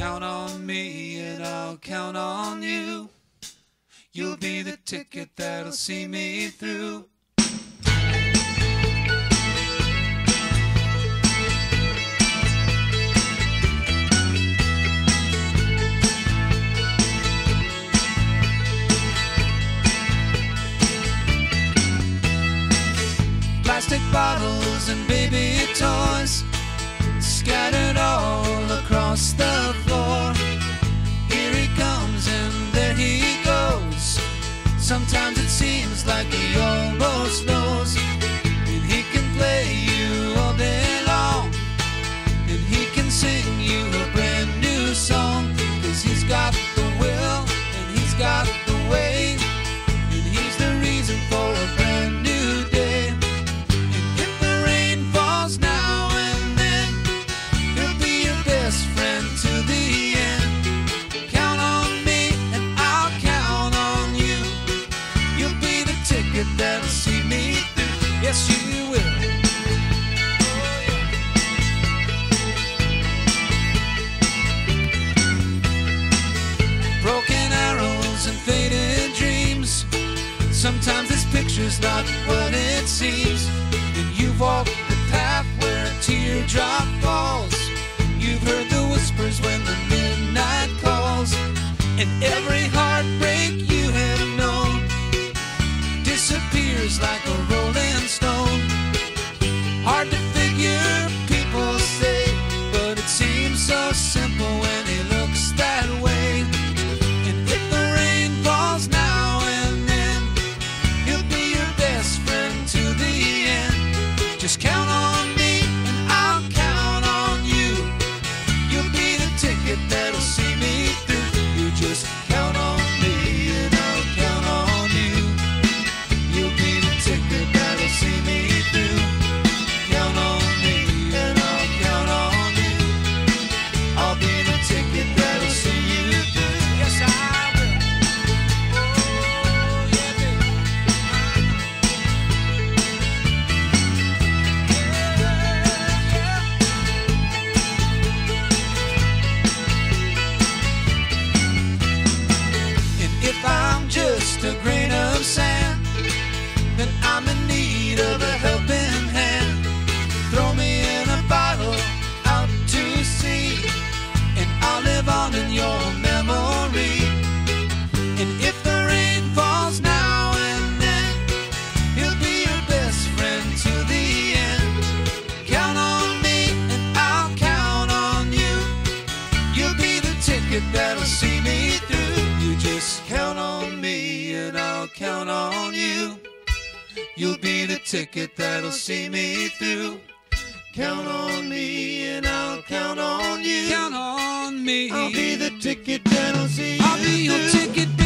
Count on me and I'll count on you. You'll be the ticket that'll see me through. Plastic bottles and baby toys scattered all across the floor. Here he comes and there he goes. Sometimes it seems like he almost knows. And he can play you all day long, and he can sing you a brand new song. 'Cause he's got the will and he's got the way, and he's the reason for a brand new day. And if the rain falls now and then, he'll be your best friend to the end. Count on me and I'll count on you. You'll be the ticket that'll see me through. Yes, you will. Broken arrows and faded dreams. Sometimes this picture's not what it seems. And you've walked the path where a teardrop falls. You've heard the whispers when the midnight calls. And every heartbreak you have known disappears like a rolling stone. Hard to figure, people say, but it seems so simple when he looks that way. And if the rain falls now and then, he'll be your best friend to the end. Just count on me and I'll count on you. You'll be the ticket that'll see me through. You just count on me and I'll count on you. You'll be the ticket that'll see me through. Count on me and I'll count on you. I'll be the ticket that'll see you through. Yes, I will. Oh, yeah, baby. And if I'm just a grain of sand, then I'm in need of a helping hand. Throw me in a bottle out to sea, and I'll live on in your memory. And if the rain falls now and then, he'll be your best friend to the end. Count on me and I'll count on you. You'll be the ticket that'll see me through. You just count on me and I'll count on you. You'll be the ticket that'll see me through. Count on me and I'll count on you. Count on me. I'll be the ticket that'll see you through. I'll be your ticket